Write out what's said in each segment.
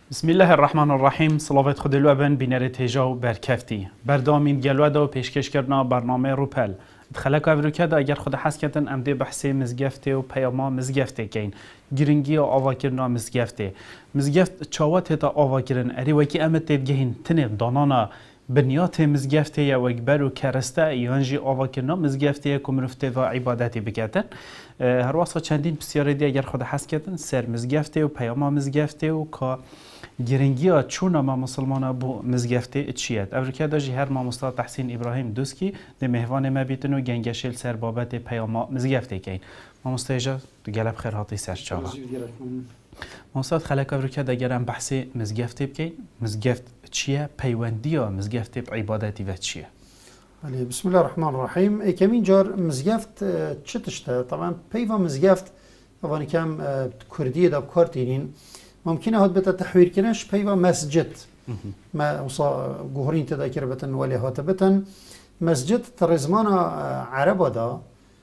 بسم الله الرحمن الرحیم. صلوات خود لوبن بینرت هجا و برکفتی بردامین گلوده و پیشکش کردن برنامه روپل دخلک اوروکه دا اگر خود حس کردن امده بحث مزگفته و پیاما مزگفته کین گرینگی و آوا کردن مزگفت چاوت تا آوا کردن اری وکی امت تدگهین تنه دانانا بنیات مزگفته یا وکبر و کرسته یانجی آوا کردن مزگفته کمرفته و عبادتی بکردن هر واسه چندین بسیاری دی اگر خود حس کردن سر مزگفته و پیاما مزگفته و که گرنگی ها چون ما مسلمان ها بو مزگفته چیت اوریکا داجی هر ما مستاد تحسین ابراهیم دوسکی ده مهوان ما بیتن و گنگشل سر بابت پیاما مزگفته کین ما مستاجا گلب خیر هاتی سر چاوا ما مستاد خلق اوریکا دگرم بحث مزگفته بکین مزگفت چیه پیوندی ها مزگفته عبادتی و چیه بسم الله الرحمن الرحیم کمین جار مزگفت چه تشته طبعا پیوا مزگفت اوانی کم کردی دا کارتینین ممکنه هاد بتا تحوير كناش بيوا مسجد ما وصا جهرين تذاكر بتن ولا هات بتن مسجد ترزمانا عربا دا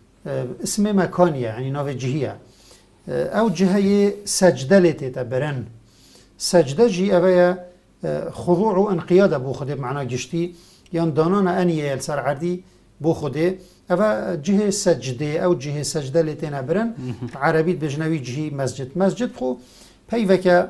اسم مكان يعني ناف جهية او جهة سجدة لتتبرن سجدة جي اويا خضوع وانقياد ابو خده معنا جشتي يان دانانا انيه يلسر عردي بو خده اوه جهة سجدة او جهة سجدة لتنبرن عربي بجنوي جهي مسجد خو پیوکه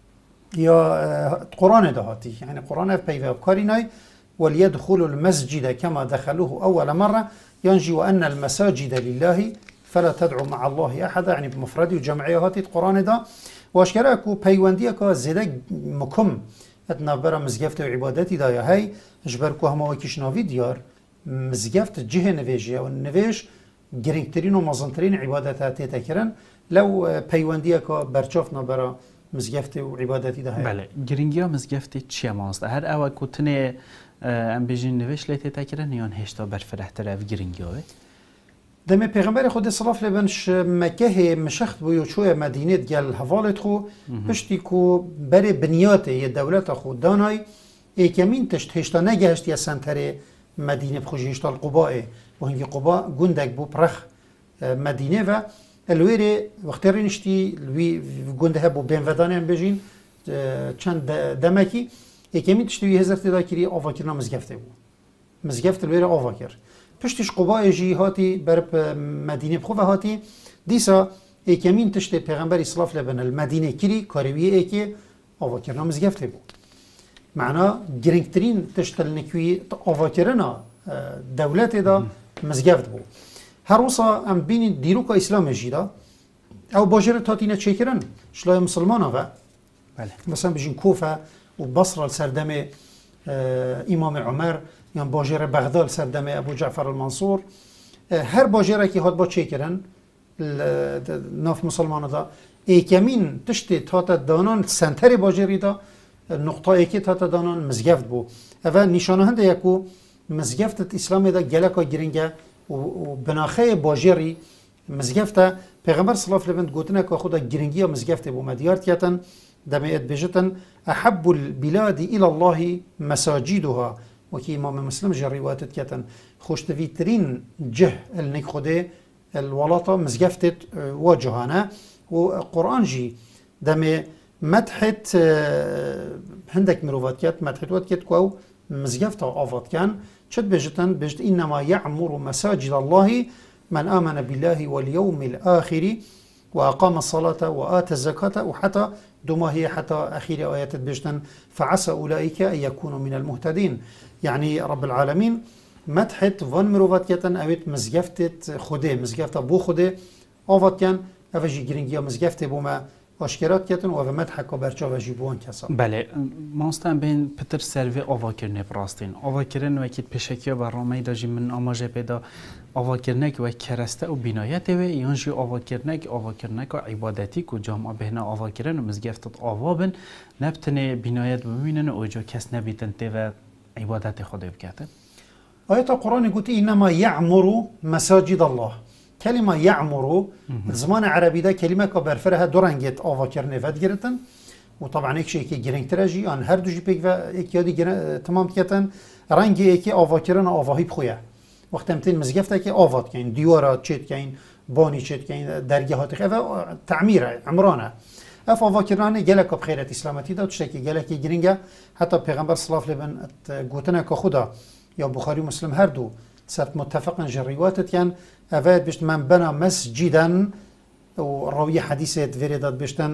یا قرآن دهاتی يعني قرآن پیوکه کارینای وليدخلوا المسجد كما دخلوه أول مرة ينجي وأن المساجد لله فلا تدعو مع الله أحدا يعني بمفردي وجمعي هاتي القرآن ده واشكرا كو پیوندی که زده مکم اتنا برا مزگفت و عبادتی دا یا هی اجبر کو همه وکیشناوی دیار مزگفت جه نویجه و نویج گرینگترین و مزنترین عبادت تیتا کرن لو پیوندی که برچافنا برا مزگفت و عبادتی ده هی بله گرینگی ها مزگفت چیه ماست هر اول کتنه ام بیجین نویش لیتی تا کرن یان هشتا برفره تر اف گرینگی ها دم پیغمبر خود صلاف لبنش مکه مشخت بو چوی مدینه گل حوالت خو پشتی کو بر بنیات ی دولت خو دانای ایکمین تشت هشتا نگهشت یا سنتر مدینه بخوش هشتا القباء و هنگی قباء گندک بو پرخ مدینه و الویره وقتی رینشتی لوی گنده بو بین ودانه هم بجین چند دمکی ایکمین تشتوی هزار تدا کری آوا کرنا مزگفته بو مزگفت الویره آوا کر پشتش قبای جی هاتی برب مدینه بخو و هاتی دیسا ایکمین تشت پیغمبر اسلاف لبن المدینه کری کارویه ایکی آوا کرنا مزگفته بو معنا گرنگترین تشت النکوی آوا کرنا دولت دا مزگفت بو هر وصا ام بین دیروکا اسلام جیدا او باجرت هاتینه چه کرن شلای مسلمان ها بله مثلا بجین کوفه و بصره سردم امام عمر یا باجر بغداد سردم ابو جعفر المنصور هر باجره که هات با چه کرن ناف مسلمان دا ایکمین تشت تاتا دانان سنتر باجری دا نقطه ایکی تاتا دانان مزگفت بو اول نشانه هنده یکو مزگفت اسلام دا گلکا گرنگه و بناخه باجری مزگفته پیغمبر صلی الله علیه و آله گوتنه که خدا گرنگی مزگفته بو مدیارت کتن دمیت بجتن احب البلاد الى الله مساجدها وكي امام مسلم جا روایت کتن خوشتویترین جه النك خوده الولاطه مزگفتت وجهانه و قرآن جي دم مدحت هندك مروفات كت مدحت وات كت كو مزگفت آفات كان شد بجتن بجت انما يعمر مساجد الله من آمن بالله واليوم الآخر وأقام الصلاة وآتى الزكاة وحتى دوما هي حتى أخير آيات بجتن فعسى أولئك أن يكونوا من المهتدين يعني رب العالمين مدحت فان مروفات كتن أويت مزگفتت خوده مزگفت بو خوده آفات كان أفجي گرنگيا مزگفت بوما آشکرات کتن و مدحک و برچا و جیبوان کسا بله ماستن بین پتر سروی آوا کرنه براستین آوا کرن و اکید پشکی و برنامه داجی من آماجه پیدا آوا کرنک و کرسته و بینایت و یانجی آوا کرنک و عبادتی که جامعه بهنا آوا کرن و مزگفتت آوا بن نبتنه بینایت بمینن و اوجا کس نبیتن تی و عبادت خود بکتن آیت قرآن گوتی اینما یعمر مساجد الله كلمة يعمر زمان عربي ده كلمة كبرفرها دورنجت آوا كرنه فد گرتن وطبعا ایک شيء كي گرنگ تراجي آن هر دو جي بيك و ایک يادي تمام كتن رنگ ایکی آوا کرن آواهی بخويه وقت امتين مزگفته که آوات كين دیوارات چت كين باني چت كين درگاهات خفه تعميره عمرانه اف آواکرانه گلک بخیرت اسلامتی دا تشکی گلکی گرینگه حتی پیغمبر صلی الله علیه و آله گوتنه که خدا یا بخاری مسلم هر دو سرت متفقن جریواتت یان اوید بشت من بنا مسجدا و روی حدیثت وردت بشتن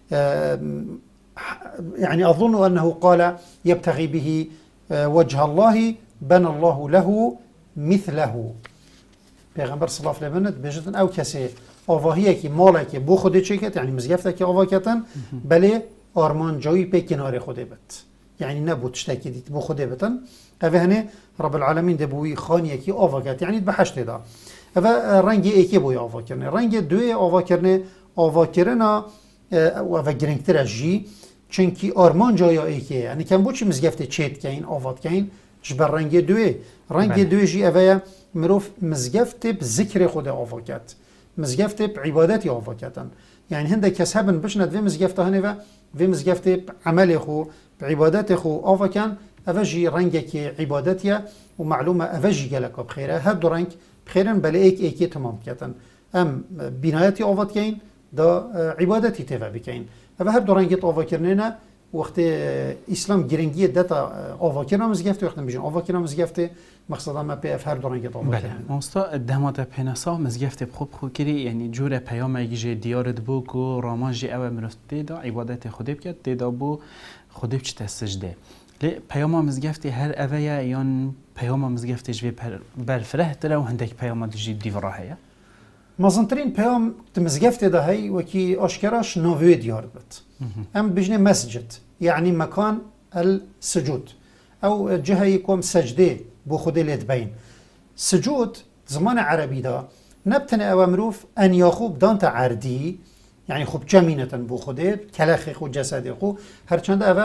يعني أظن أنه قال يبتغي به وجه الله بنى الله له مثله پیغمبر صلی الله علیه و آله بجدن او کسی آواهیه که ماله که بو خوده چه کت یعنی مزگفته که آوا کتن بله آرمان جایی به کنار خوده بت یعنی نبود تشتکی دیت بو خوده بتن اوه هنه رب العالمین ده بوی خانیه که آوا کت یعنی بحشت دا اوه رنگ ایکی بوی آوا کرنه رنگ دوی آوا کرنه آوا کرنه اوه گرنگتر جی چونکی آرمان جایی ایکیه یعنی کم بو چی مزگفته چیت که این آوات که این جبر رنگ دوی رنگ دوی جی اوه مروف مزگفت بذکر خود آواکت مزگفت بعبادتی آواکتن یعنی هنده کس هبن بشند و مزگفت هنه و مزگفت عمل خو بعبادت خو آواکن اوجی رنگ که عبادتیه و معلومه اوجی گلکا بخیره هر دو رنگ بخیرن بله ایکی تمام کتن ام بینایتی آوات کین دا عبادتی تیوه بکین او هر دو رنگت آواکرنه وقت اسلام گرنگی دتا آواکرنا مزگفته وقتی بیشتر آواکرنا مزگفته مقصدا ما به هر دوران گذاشت. بله. ماستا دهمات پناسا مزگفته بخوب کری یعنی جور پیام اگه دیارت بو کو رامانجی او مرفته دا عبادت خودی بکرد دیدا بو خودی بچه سجده. لی پیام مزگفته هر اویا یان پیام مزگفته جوی برفره تره و هندک پیام دیجی دیوراهیه. مازنترین پیام مزگفته ده هی وکی آشکارش نوید دیار بد. ام بجنه مسجد يعني مكان السجود او جهه يكون سجده بو خودي لتبين سجود زمان عربي دا نبتن او مروف ان ياخوب دانت عردي يعني خوب جمينة بو خودي كلاخي خو جسدي خو هرچند او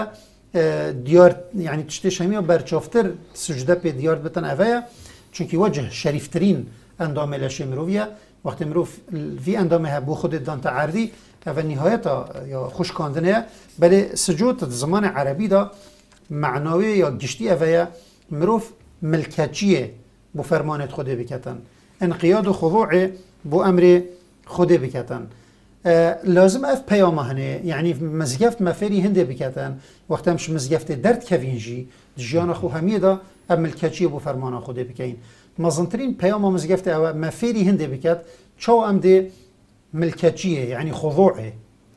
ديار يعني تشتيش همي برچافتر سجده بي ديار بتن اويا چونكي وجه شريفترين اندام لشي مروفيا وقت مروف في اندامها بو خودي دانت عردي و نهایتا یا خوشکاندنه بله سجود زمان عربی دا معناوی یا گشتی اویا مروف ملکچیه بو فرمانت خوده بکتن انقیاد و خضوع بو امر خوده بکتن لازم اف پیامه هنه یعنی مزگفت مفری هنده بکتن وقت همش مزگفت درد کوینجی جیان خو همیه دا ام ملکچیه بو فرمان خوده بکین مزنترین پیامه مزگفت او مفری هنده بکت چو ام ده ملكاتية يعني خضوعه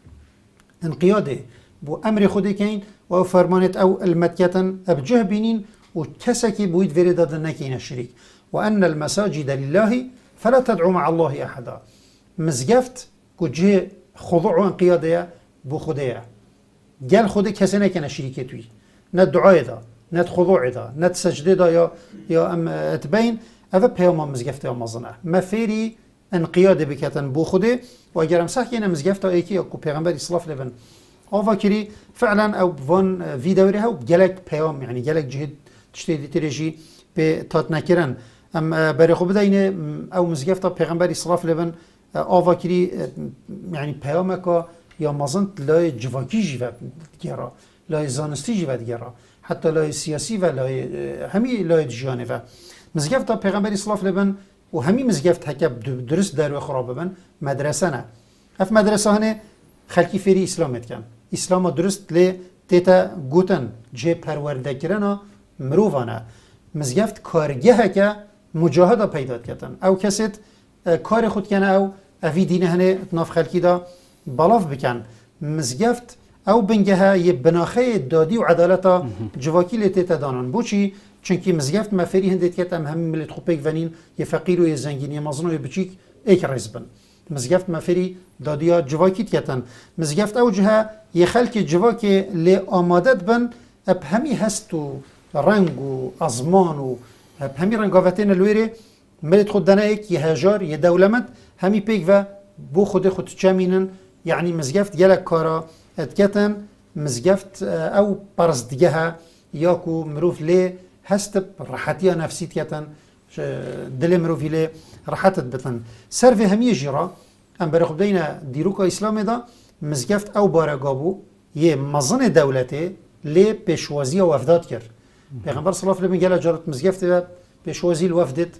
انقياده بو امر خودي كاين و فرمانت او المتكتن ابجه بينين وكسكي بويد فريداد نكين الشريك وان المساجد لله فلا تدعو مع الله احدا مزگفت كجه خضوع وانقياده بو خوديه قال خودي كسنه كان شريكه توي ند دعاء دا ند خضوع دا ند سجده دا يا ام تبين هذا بيوم مزگفت او مزنه ما فيري انقیاد بکتن بو خوده و اگرم صح که نمزگفت تا ایکی اکو پیغمبر اسلاف لبن آوا کری فعلا او وان ویدیوری ها گلک پیام یعنی گلک جهد تشتیدی ترجی به تات نکرن ام برای خوب داینه او مزگفت تا پیغمبر اسلاف لبن آوا کری یعنی پیام که یا مازند لای جواکی جیوه دیگرا لای زانستی جیوه دیگرا حتی لای سیاسی و لای همی لای جیانه و مزگفت تا پیغمبر اسلاف لبن و همین مزگفت هکب درست در و خراب ببن مدرسه نه اف مدرسه هنه خلکی فری اسلامت کن اسلام درست لی تیتا گوتن جه پرورده کرنا مروفانه مزگفت کارگه هکه مجاهده پیدا کردن او کسیت کار خود کنه او اوی دینه هنه اتناف خلکی دا بلاف بکن مزگفت او بنگه یه بناخه دادی و عدالتا جواکی لی تیتا دانن بوچی چونکی مزگفت مفری هندید که هم ملت خوبیک ونین یه فقیر و یه زنگین یه مزنو یه بچیک ایک رزبن مزگفت مفری دادیا جواکیت کتن مزگفت او جهه یه خلک جواکی لی آمادت بن اب همی هست و رنگ و ازمان و اب همی رنگاوتین الویره ملت خود دنه ایک یه هجار یه دولمت همی پیک و بو خود چمینن یعنی مزگفت گلک کارا اتکتن مزگفت او پرستگه ها یا کو مروف لی هست راحتية نفسيت كتن دل مروفي له راحتت بتن سرف همية جرا ام برخ بدينا ديروكا اسلام دا مزگفت او بارگابو يه مزن دولته لی پیشوازی و وفدات کرد پیغمبر صلی الله علیه و آله قال جرت مزگفت پیشوازی الوفدت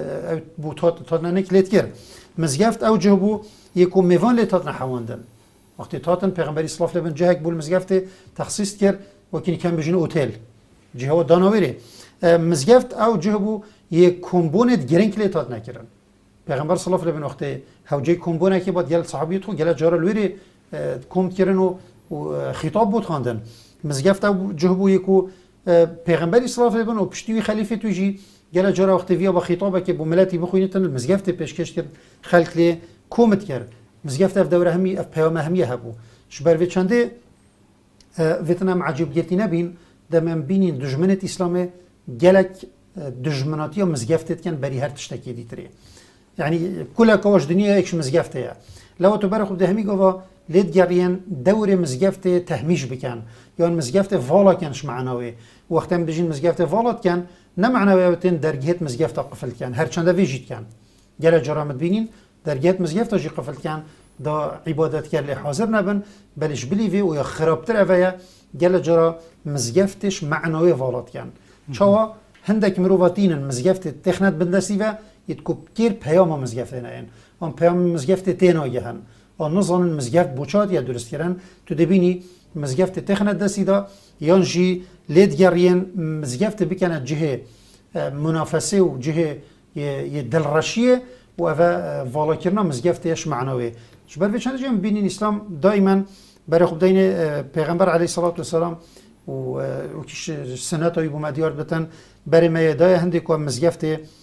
بو تات نکلت کرد مزگفت او جهبو یکو میوان لی تات نحواندن وقتی تاتن پیغمبری صلی الله علیه و جهک بول مزگفت تخصیص کرد و کی کم بجن اوتل جه و داناویره مزگفت او جه بو یک کمبونت گرنگ لی تات نکردن پیغمبر صلی الله علیه و وقتی هوجه کمبونه که بعد گل صحابیت خو گل جار الویری کم کردن و خطاب بود خواندن مزگفت او جه بو یکو پیغمبری صلی الله علیه و پشتی خلیفه توجی گل جار وقتی ویا با خطابه که بو ملتی بخوینتن مزگفت پیشکش کرد خلق لی کومت کرد مزگفت اف دوره همی اف پیام همیه هبو شبر وی چنده ویتنام عجیب گرتی نبین دم بینین دشمنت اسلام گلک دشمناتی و مزگفتت کن بری هر تشتکی دیتری یعنی کل کاوش دنیا ایکش مزگفته لو تو برخو ده همی گوا لید گرین دور مزگفت تهمیش بکن یا مزگفت والا کنش معناوی وقتی بجین مزگفت والات کن نه معناوی وتن درجهت مزگفت قفل کن هر چنده ویجید کن گل جرامت بینین درجهت مزگفت جی قفل کن دا عبادت کرد حاضر نبن بلش بلیوی و یا خرابتر اویا گل جرا مزگفتش معنوی والات کن چاوا هندک مرواتین مزگفت تخنت بندسی و یتکوب کیر پیام مزگفت نین آن پیام مزگفت تینایی هن آن نظام مزگفت بوچات یا درست کردن تو دبینی مزگفت تخنت دستی دا یان جی لیدگرین مزگفت بکنه جهه منافسه و جهه یه دلرشیه و اوه والا کردن مزگفتش معنوی شبر به چند جمع بینین اسلام دائما برای خوب دین پیغمبر علیه الصلاة والسلام و کش سنت های بوم دیار بتن برای میدای هندی که مزگفت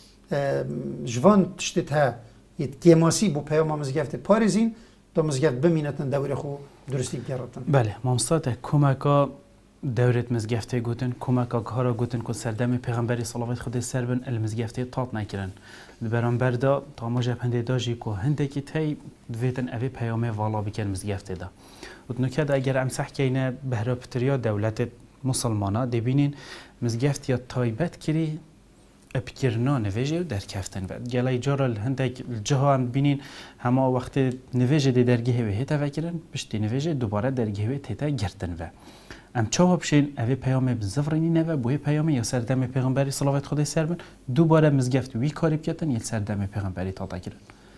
جوان تشتت ها یه کیماسی بو پیام مزگفت پاریزین تا مزگفت بمینتن دوره خو درستی کردن. بله مامستاد کمکا دورت مزگفته گوتن کمکا کارا گوتن که سردم پیغمبری صلوات خود سربن المزگفته تاط نکردن. برام بردا تا ماجب هنده داجی که هنده کی تی دویتن اوی پیامه والا بکن مزگفته دا. و نکته اگر امسح کینه بهره پتریا دولت مسلمانا دبینین مزگفت یا تایبت کری ابکرنا نویجه و در کفتن بعد گلای جارل هندک جهان بینین همه وقت نویجه دی درگیه و هیتا وکرن پشتی نویجه دوباره درگیه و هیتا گرتن و ام چاوا بشین اوی پیام بزفرینی نوه بوی پیام یا سردم پیغمبری صلوات خدای سربن دوباره مزگفت وی کاری بکتن یا سردم پیغمبری تاتا کرن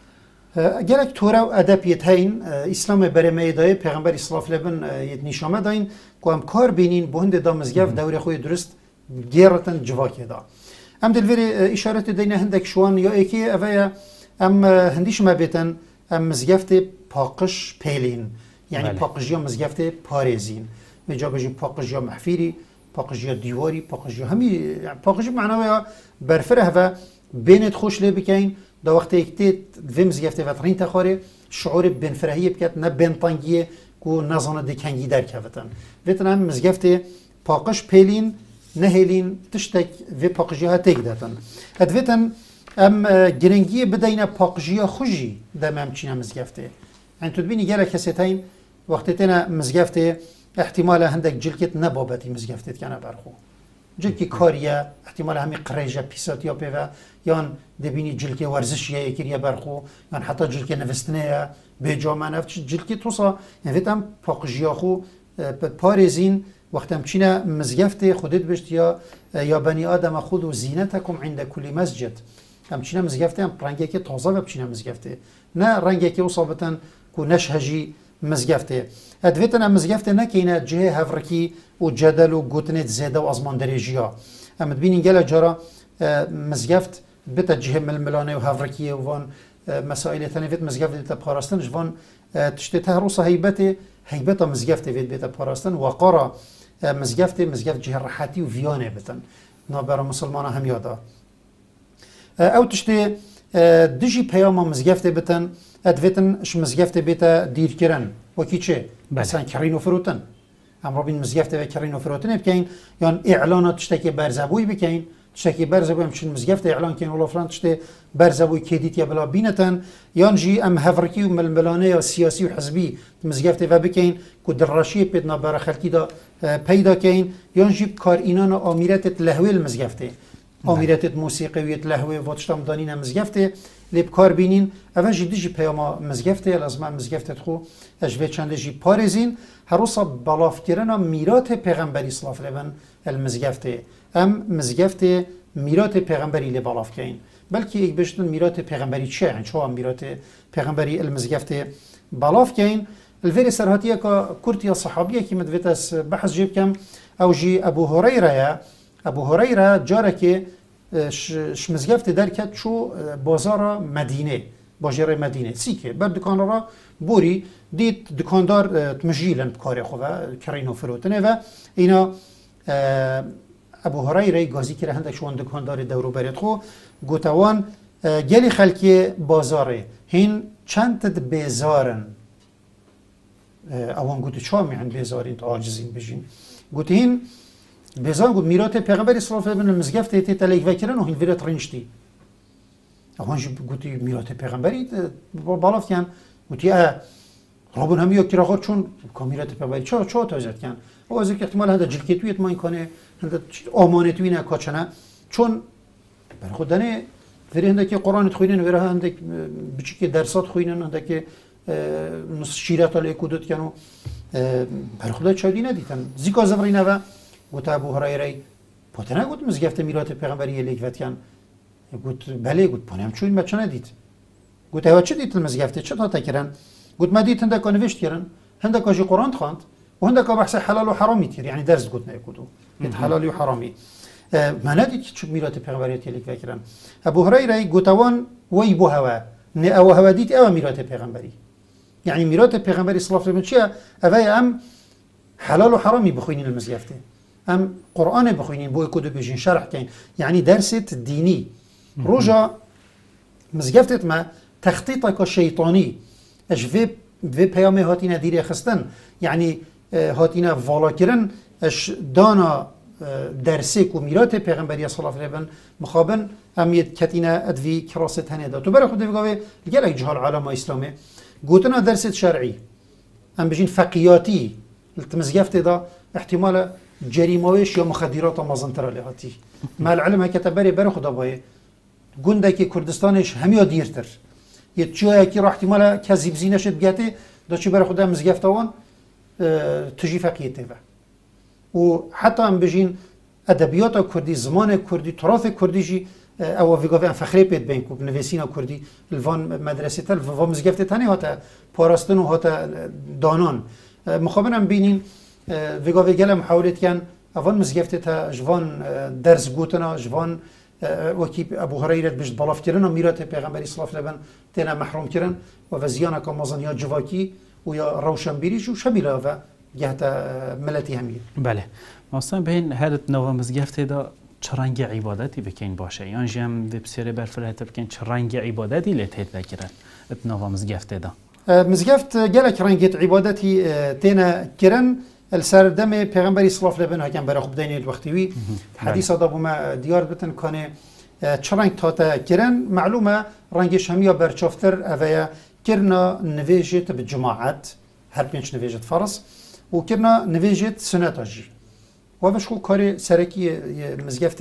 گرک توره و ادبیت هین اسلام بر میدای پیغمبری صلوات لبن یه نشامه داین که هم کار بینین بهند دا مزگفت دوره خوی درست گیرتن جواکی دا ام دلوری اشارت دینه هندک شوان یا ایکی اوه ام هندیش ما بیتن ام مزگفت پاقش پیلین یعنی پاقش یا مزگفت پارزین میجا بجی پاقش یا محفیری پاقش یا دیواری پاقش یا همی پاقش معناوی برفره و بینت خوش لی بکین دا وقت اکتید دوی مزگفت وطرین تخاره شعور بینفرهی بکت نه بینطنگیه که نزانه دکنگی در کفتن ویتن هم مزگفت پاقش پیلین نهلین تشتک و پاقجی ها تک داتن. ادویتن ام گرنگی بدین پاقجی خوشی دم ام چینا مزگفته. این تدبینی گله کسیتین وقتی تنا مزگفته احتمال هندک جلکت نبابتی مزگفته کنه برخو. جلکی کاریه احتمال همی قریجه پیسات یا پیو یان دبینی جلکی ورزشیه یکیه برخو یان حتی جلکی نوستنه به جامعه نفت جلکی توسا یعنی پاقجی خو پارزین وقتم چینا مزگفت خودت بشت یا بنی آدم خود و زینتکم عند کل مسجد هم چینا مزگفته هم رنگی که تازه و بچینا مزگفته نه رنگی که اصابتن کو نشهجی مزگفته ادویتن هم مزگفته نکینه جه هفرکی و جدل و گوتنت زیده و ازمان درجیا هم ببینین گله جارا مزگفت بتا جه ململانه و هفرکی و وان مسائل تنفیت مزگفت دیتا پاراستن جوان تشتیت هروسا هیبت مزگفت بیت پاراستن وقارا مزگفت جه راحتی و ویانه بتن نابرا مسلمان هم یادا او تشتی دجی پیام مزگفت بتن ادویتن اش مزگفت بیت دیر کرن وکی چه؟ مثلا کرین و فروتن هم رابین مزگفت و کرین و فروتن بکین یان اعلانات تشتی برزبوی بکین تشتی برزبوی همچین مزگفت اعلان کن ولا فلان تشتی برزبوی کدیت یا بلا بینتن یان جی ام هفرکی و ململانه یا سیاسی و حزبی مزگفت و بکین که درراشی پیدنا برا خلکی دا پیدا کین یان جی کار اینان آمیرت لهوی المزگفته آمیرت موسیقیت لهوی و تشتام دانین مزگفته لیب کار بینین اول جدی جی پیام مزگفته لازم مزگفت خو اجوه چند جی پارزین هروسا بلاف کردن میرات پیغمبری صلی الله علیه و المزگفته ام مزگفته میرات پیغمبری لی بلاف کین بلکه یک بشتن میرات پیغمبری چه یعنی چه میرات پیغمبری المزگفته بلاف کین الفيري سرهاتيه كورتيا صحابيه كي مدفتس بحث جيب كم او جي ابو هريره ابو هريره جارك ش مزگفت درکت شو بازار مدینه باجر مدینه سیکه بر دکان را بوری دید دکاندار تمجیلن بکاری خواه کرینو فروتنه و اینا ابو هریره گازی که هندک شوان دکاندار دورو برید خو گوتوان گلی خلکی بازاره هین چند تد بیزارن اوان گوتو چا میعن بیزارین تا عاجزین بجین گوتو هین بیزار گوت میرات پیغمبر صلی الله علیه و آله مزگفت ایتی تلیک وکرن و هین ویرت رنجتی اوانش گوتی میرات پیغمبری بالافتیان گوتی رابون همی یکی را خود چون کامیرات پیغمبری چه تازد کن او از که احتمال هنده جلکتویت ما این کنه هنده آمانتوی نه کاچنه چون بر خود دنه وری هنده که قرآن خوینن وری هنده بچی که درسات خوینن هنده که نص شیرات علی کودت کنو بر خدا چادی ندیدن زیکا زبری نوه گوت ابو هریره پاتنه گوت مزگفت میرات پیغمبری لیک وتکن گوت بله گوت پانم چون ما چه ندید گوت هوا چه دیت مزگفت چه تا تکرن گوت ما دیت هنده نوشت کردن هنده کاجی قرآن خواند و هنده کا بحث حلال و حرامی تیر یعنی درس گوت نکودو گوت حلال و حرامی ما ندید چه میرات پیغمبری لیک وکرن ابو هریره گوتوان وی بو هوا نه او هوا دیت او میرات پیغمبری یعنی میرات پیغمبری صلی الله علیه و آله چیه اوای ام حلال و حرامی بخوینین المزگفته ام قرآن بخوینین بو کدو بجین شرح کن یعنی درست دینی روجا مزگفتت ما تخطيطك شيطاني اش في پیام هاتینا دیره خستن یعنی هاتینا والا کرن اش دانا درسك و میرات پیغمبری صلی الله علیه و آله مخابن امیت کتینا ادوی کراست هنه دا تو برای خود بگاوه گلک جهال عالم اسلامه گوتنا درست شرعی ام بجین فقیاتی التمزگفت دا احتمال جریموش یا مخدرات مازنتر لهاتی مع العلم هكذا بري خدا باي گوندکی کردستانش همیا دیرتر یه جایی که احتمال کذیب زینش بگاته دا چی برای خدا مزگفتوان تجی فقیته و حتی هم بجین ادبیات کردی زمان کردی تراث کردی جی او ویگاوی فخری پید بین کوب نویسینا کردی الوان مدرسه تل و مزگفت تنی هاتا پاراستن و هاتا دانان مخابرم بینین ویگاوی گل محاولت کن اوان مزگفت تا جوان درس گوتنا جوان وکی ابو هریره بجد بالاف کردن و میرات پیغمبری صلی الله علیه و آله تینا محروم کردن و وزیانا که مازن یا جواکی و یا روشنبیریش و شمیله و جهت ملتی همیه. بله. مثلا بین هر نوع مزگفت دا چرنگ عبادتی بکن باشه یا جم بسیاری برفرهت بکن چرنگ عبادتی لطیت بکرن نوع مزگفت دا. مزگفت گلک رنگت عبادتی تینا کرن السردم پیغمبری صلی الله علیه و آله هکن برای خوب دینید وقتیوی حدیث آدابو ما دیار بتن کنه چرنگ تاتا کرن معلومه رنگش همیا برچافتر اویا کرنا نویجت به جماعت هر پنج نویجت فرض و کرنا نویجت سنت آجی و بشکل کاری سرکی مزگفت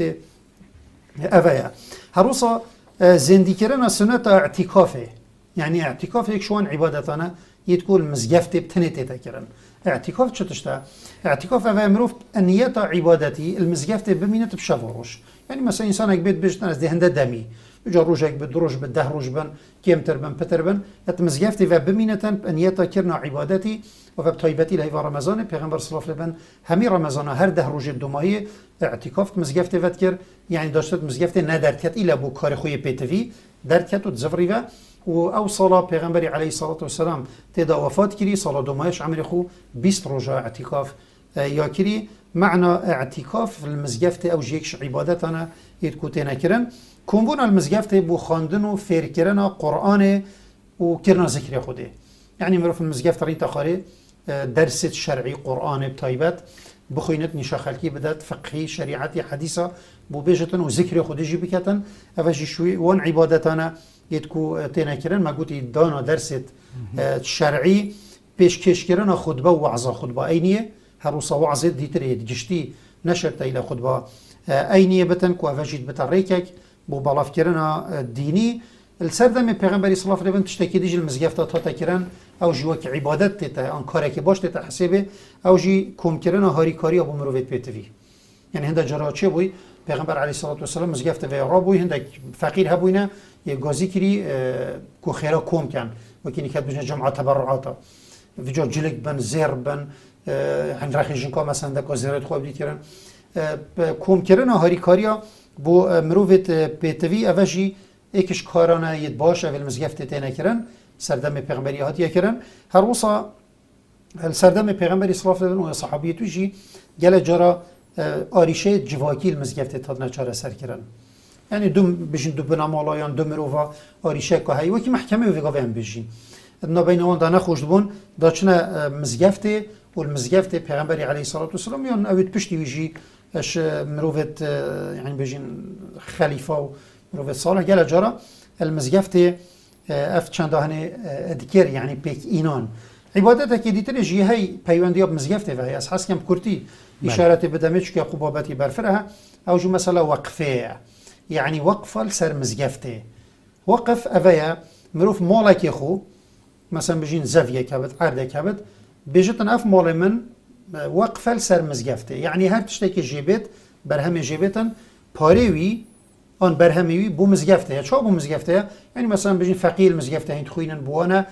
اویا هروسا زندی کرنا سنت اعتکافه یعنی اعتکاف یک شوان عبادتانه يتقول مزگفت بتنيتي تكرن اعتكاف چتشتا اعتكاف اوه مروف النية عبادتي المزگفت بمينت بشفروش يعني مثلا انسان اك بيت بجتن از دهنده دمي جا روش اك بدروش بده روش بن كيمتر بن پتر بن ات مزگفت و بمينتن النية كرنا عبادتي و بطيبتي لهي رمضان پیغمبر صلی الله علیه و آله همي رمضان هر ده روز دومایی اعتكاف مزگفت ودكر يعني داشتت مزگفت ندرتيت الى بو کار خوی پیتوی درتيت و تزفری و او صلاة پیغمبری علیه الصلاة والسلام تدا وفات کری صلاة دومایش عمل خو 20 روزه اعتکاف یا کری معنى اعتکاف المزگفت او جیکش عبادتانا یدکوتینا کرن کنبون المزگفت بو خاندن و فیر کرن قرآن و کرنا ذکر خوده يعني مروف المزگفت رین تخاره درس شرعي قرآن بطيبات بخوينت نشا خلقي بدات فقهي شريعتي حديثة بو بيجتن و ذكر خود جي بكتن افاجي شوي وان عبادتانا يتكو تينا كرن ما قلت دانا درست شرعي پیش کش کردن خطبه و وعظه خطبه اینیه هروسا وعظه دیتره جشتی نشرت ایل خطبه اینیه بتن کو افاجید بتن ریکک بو بالاف کردن دینی السردم پیغمبری صلی الله علیه و آله تشتکی دیج المزگفت تا کردن او جوک عبادت تا آن کاری که باش تا حسابه او جی کوم کردن هاری کاری ابو مروت پیتوی یعنی هنده جراچه بوی پیغمبر علیه الصلاة والسلام مزگفت و رابوی هنده فقیر هبوینه یه گازی کری کو خیرا کوم کن و کنی کد بجن جمعه تبرعاتا ویجا جلک بن زیر بن عن رخی جنکا مثلا دکا زیرت خواب دید کردن کوم کردن هاری کاریا بو مروفت پیتوی اوشی ایکش کارانه ید باش اول مزگفت تینه کردن سردم پیغمبری هاتیه کردن هر وصا السردم پیغمبری صلاف دادن و صحابیتو جی گله جارا آریشه جواکی المزگفت تادنا چاره سر کردن یعنی دوم بجین دو بنامالایان دو مروفا آریشه که هایی وکی محکمه و وگاوه هم بجین نابینوان دانه خوش دبون داچنه مزگفته و المزگفت پیغمبری علیه الصلاة والسلام یان اوید پشتی ویجی اش مروفت يعني بيجين خليفة ومروفت صالح قال جرى المزقفة اف چند هني ذكر يعني بيك إينان عبادتك دي ترجي هي بيوندي بمزقفة وهي أساس كم كرتي إشارة بدمج كي قبابتي برفرها أو جو مثلا وقفة يعني وقفة لسر مزقفة وقف أفيا مروف مالك يخو مثلا بيجين زاوية كابت عرض كابت بيجتن اف مال من وقفه لسر مزگفته یعنی هر تشتکی جیبت برهم جیبتن پاروی آن برهمیوی بو مزگفته چه بو مزگفته یعنی مثلا بجین فقیل مزگفته هند خوینن بوانه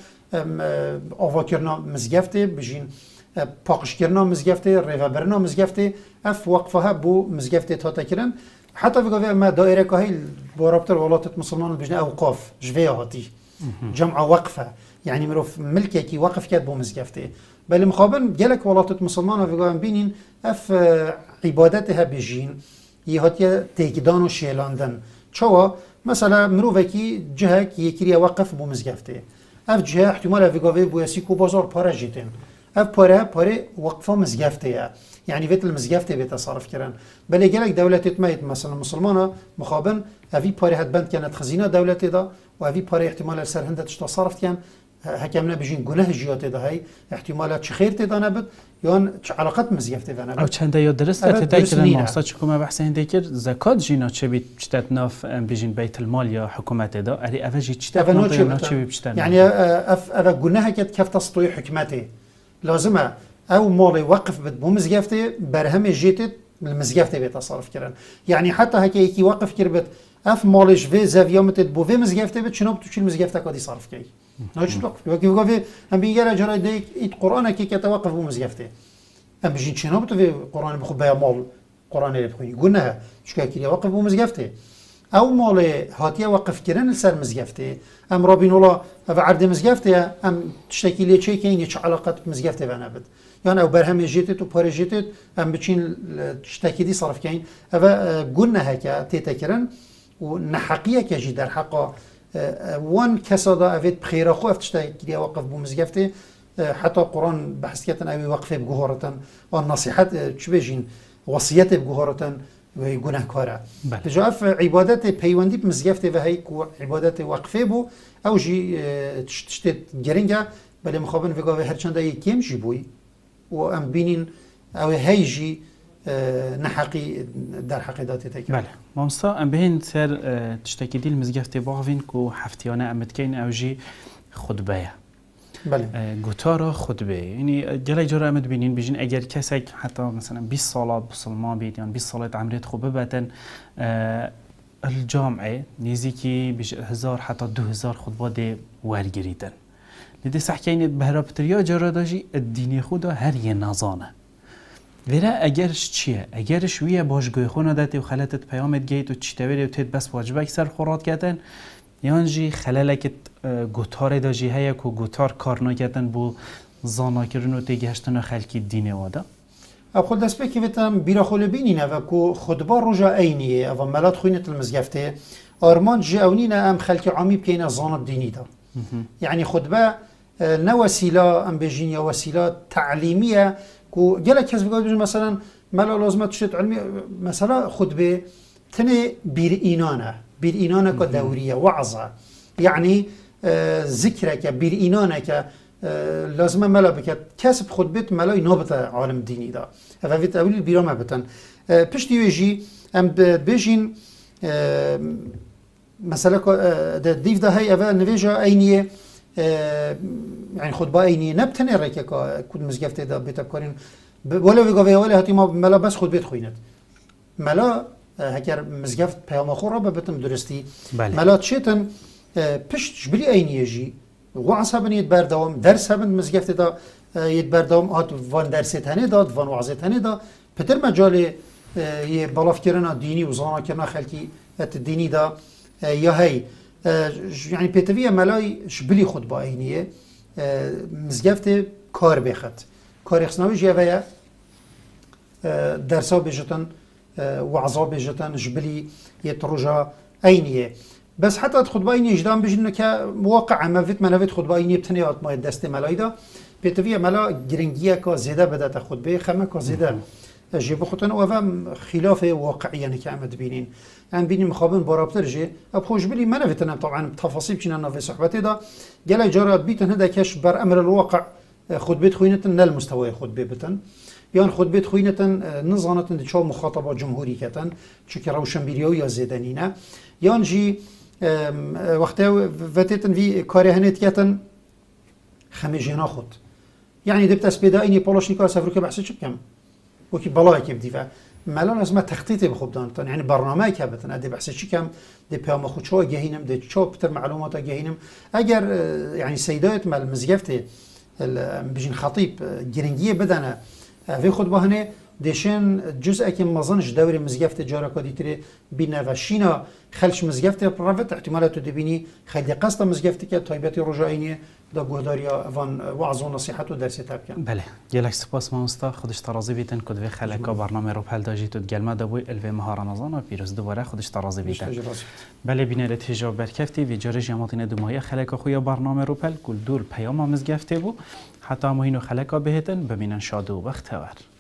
آوا کرنا مزگفته بجین پاکش کرنا مزگفته ریوا برنا مزگفته اف وقفه ها بو مزگفته تا تکرن حتی بگویم ما دایره که هی با رابطه ولایت مسلمان بجین اوقاف جویه هاتی جمع وقفه يعني مروف ملكي كي وقف كات بو مزگفته بل مخابن جلك ولاتت مسلمان وفقان بينين اف عبادتها بجين يهاتيا تيكدان و شيلاندن چوا مثلا مروفكي جهه كي يكريا وقف بو مزگفته اف جهه احتمال افقاوه بو يسيكو بازار پارا جيتن اف پاره وقفه مزگفته يعني فيت المزگفته بيتصرف كرن بل جلك دولت تميت مثلا مسلمانا مخابن افي پاره هد بند كانت خزينه دولت دا و افي پاره احتمال سر هند تصرف كان حکم نبیشین گناه جیات دهی احتمالات چه خیر تدانه بد یا چه علاقت مزیفت دهنه بد. او چنده یا درست تدای کردن ماسا چکمه بحث هنده کرد زکات جینا چه بی چتت ناف بیشین بیت المال یا حکومت دا اری اوجی چتت ناف یا چه بی چتت یعنی اف گناه کت کفت سطوی حکمته لازمه او مال وقف بد بو مزیفته برهم جیتت المزيفته بيتصرف كرن يعني حتى هكي يكي وقف كربت اف مالش في زاويامتت بو في مزيفته بت شنو بتوشي المزيفته كادي صرف كي ناش توقف وكي وقف ام بيجي جرا ديك القران كي كتوقف بو مزيفته ام بيجي شنو بتو في القران بخو بيا مال القران اللي بخوي قلنا شكا كي وقف بو مزيفته او مال هاتيه وقف كرن لسر مزيفته ام رابين الله عرض مزيفته ام تشتكي لي شيء كاين يش علاقه مزيفته بنابد يعني او برهم جيتت و بار جيتت ام بچين تشتكي دي صرف كاين اوا قلنا هكا تيتكرن و نحقيه كجي در حق وان كسادا افيت بخيره خو افتشتكي دي وقف بو مزيفته حتى القران بحث كتن او وقفه بجهورتن والنصيحات تشبيجين وصيته بجهورتن و گناه کاره. بجاف عبادت پیوندی بمزگفته و هی کو عبادت وقفه بو او جی تشتت گرینگه بله مخابن وگا و هر چند یکیم جی بوی و ام بینین او هی جی نحقی در حقیقت تکرار. بله. مامستا ام بین سر تشتکی دیل مزگفته باقوین کو هفتیانه امد کین او جی خطبه. بله. گوتارا خطبه یعنی جلای جرا امد بینین بیشین اگر کسی حتی مثلا 20 سال مسلمان بید یا 20 سال عمریت خوبه باتن الجامعه نزدیکی بیش 1000 حتی 2000 خطبه ده ورگریدن. لذا سحکین بهرابتریا جرا داشی الدین خدا هر یه نزانه. ولی اگرش چیه؟ اگرش ویه باشگاه خونه داده و خلاتت پیامت گیت و چیتوری و تید بس واجبه سر خورات کردن یانجی خلالکت گوتار داجی هیا کو گوتار کار نکردن بو زانا کردن و تگهشتن خلکی دینه وادا. اب خود دست بکی ویتم بیرا خول بینینه و کو خطبه رجا اینیه و ملات خوینت المزگفته آرمان جاونینه ام خلک عامی بکینه زانا دینی دا. يعني خطبه نه وسیله ام بجین یا وسیله تعلیمیه کو جلک کس بگوید مثلا ملا لازمه تشت علمی مثلا خطبه تنه بیر اینانه که دوریه وعظه يعني ذكرك بير إينانك لازم ملا بكت كسب خطبة ملا ينابط عالم ديني دا ففيت أولي بيرامة بتن بشتي يجي أم بيجين مثلا ديف دا هاي أفا نفيجا أينية يعني خطبة أينية نبتني ريكا كود مزقفت دا بتبكارين ولا في ولا هاتي ما ملا بس خطبة خوينت ملا هكر مزقفت بيام خورا ببتم درستي ملا تشيتن پشت جبری اینیه جی وعظ هبن يتبردوم درس هبن مزگفت دا يتبردوم هات وان درس تاني داد وان وعظ تاني دا پتر مجال يه بلاف كرنا ديني وزانا كرنا خلقي الديني دا يا هي يعني بيتوية ملاي شبلي خود با اينيه مزگفت کار بخد کار اخسناوی جوه درسا بجتن وعظا بجتن جبلي يترجا اينيه بس حتى خطبه اينيه جدام بجنه که واقع مفت منوت خطبه اينيه بتنيات ما دست ملاي دا بيتوية ملا گرنگيه که زیده بدات خطبه خمه که زیده جيب خطن وفا خلاف واقعيا كعمد بينين يعني بيني مخابن برابطر جي ابخوش بلي ما نفتنا طبعا تفاصيل كنا في صحبتي دا قال جرى بيتن هذا كاش بر امر الواقع خطبه خوينتن للمستوى خطبه بتن يعني خطبه خوينتن نظانتن دي شو مخاطبه جمهوريكتن شكي روشنبيريو يا زيدانينا يعني جي وقتها فتتن في كارهنت كتن خمجنا خد يعني دبت اسبيدايني بولوشنيكا سافروكا بحث كم وكي بلاي كيف دفاع مالان لازم تخطيطي بخوب دانتن يعني برنامج كابتن ادي بحث شي كم دي بيام خو شو جهينم دي شو بتر معلومات جهينم اگر يعني سيدات مال مزيفته بيجين خطيب جرنجيه بدنا في خطبه هنا ديشن جزء كم مازنش دوري مزيفته جارا كديتري بينا وشينا خلش مزيفته برافت احتمالات تدبيني خلي قصد مزيفته كتايبتي رجائينيه دا گهداریا وان وعظ و نصیحت و درس تبکن. بله. گلک سپاس ماستا خودش ترازی بیتن کد و خلکا برنامه رو پل داجی تو گلمه دبوی الوی ماه رمضان و پیروز دوباره خودش ترازی بیتن. بله بینه رتیجا برکفتی و جارج جماعتین دمایی خلکا خویا برنامه رو پل کل دور پیام مزگفته بو حتی مهینو خلکا بهتن ببینن شاد و بختور.